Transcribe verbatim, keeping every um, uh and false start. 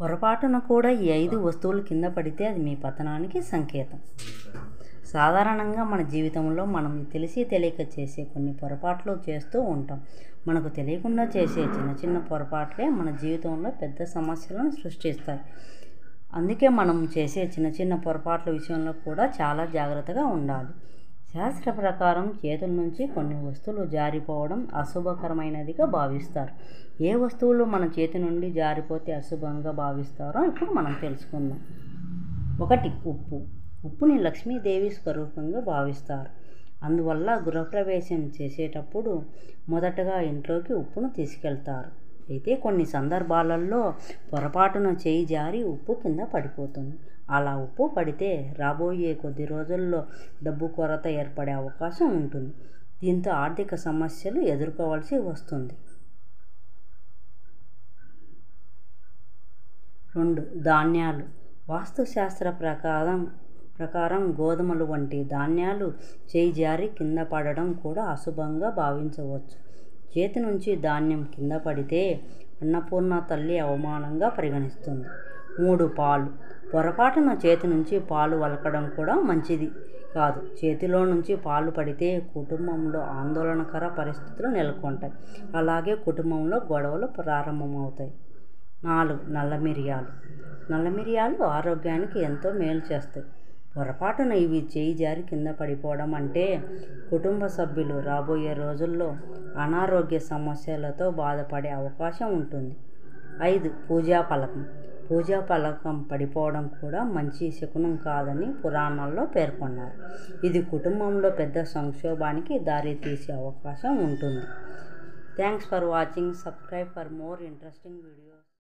పొరపాటున కూడా ఈ ఐదు వస్తువులు కింద పడితే అది మీ పతనానికి సంకేతం. సాధారణంగా మన జీవితంలో మనం తెలిసి తెలియక చేసే కొన్ని పొరపాట్లు చేస్తూ ఉంటాం. మనకు తెలియకుండా చేసే చిన్న చిన్న పొరపాట్లే మన జీవితంలో పెద్ద సమస్యలను సృష్టిస్తాయి. అందుకే మనం చేసే చిన్న చిన్న పొరపాట్ల విషయంలో కూడా చాలా జాగ్రత్తగా ఉండాలి. శాస్త్ర ప్రకారం చేతుల నుంచి కొన్ని వస్తువులు జారిపోవడం అశుభకరమైనదిగా భావిస్తారు. ఏ వస్తువులు మన చేతి నుండి జారిపోతే అశుభంగా భావిస్తారో ఇప్పుడు మనం తెలుసుకుందాం. ఒకటి, ఉప్పు. ఉప్పుని లక్ష్మీదేవి స్వరూపంగా భావిస్తారు. అందువల్ల గృహప్రవేశం చేసేటప్పుడు మొదటగా ఇంట్లోకి ఉప్పును తీసుకెళ్తారు. అయితే కొన్ని సందర్భాలలో పొరపాటున చేయి జారి ఉప్పు కింద పడిపోతుంది. అలా ఉప్పు పడితే రాబోయే కొద్ది రోజుల్లో డబ్బు కొరత ఏర్పడే అవకాశం ఉంటుంది. దీంతో ఆర్థిక సమస్యలు ఎదుర్కోవాల్సి వస్తుంది. రెండు, ధాన్యాలు. వాస్తుశాస్త్ర ప్రకారం ప్రకారం గోధుమలు వంటి ధాన్యాలు చేయి జారి కింద పడడం కూడా అశుభంగా భావించవచ్చు. చేతి నుంచి ధాన్యం కింద పడితే అన్నపూర్ణ తల్లి అవమానంగా పరిగణిస్తుంది. మూడు, పాలు. పొరపాటున చేతి నుంచి పాలు వలకడం కూడా మంచిది కాదు. చేతిలో నుంచి పాలు పడితే కుటుంబంలో ఆందోళనకర పరిస్థితులు నెలకొంటాయి. అలాగే కుటుంబంలో గొడవలు ప్రారంభమవుతాయి. నాలుగు, నల్ల మిరియాలు. నల్ల మిరియాలు ఆరోగ్యానికి ఎంతో మేలు చేస్తాయి. పొరపాటున ఇవి చేయి జారి కింద పడిపోవడం అంటే కుటుంబ సభ్యులు రాబోయే రోజుల్లో అనారోగ్య సమస్యలతో బాధపడే అవకాశం ఉంటుంది. ఐదు, పూజా ఫలకం. పూజా ఫలకం పడిపోవడం కూడా మంచి శకునం కాదని పురాణాల్లో పేర్కొన్నారు. ఇది కుటుంబంలో పెద్ద సంక్షోభానికి దారితీసే అవకాశం ఉంటుంది. Thanks for watching. Subscribe for more interesting videos.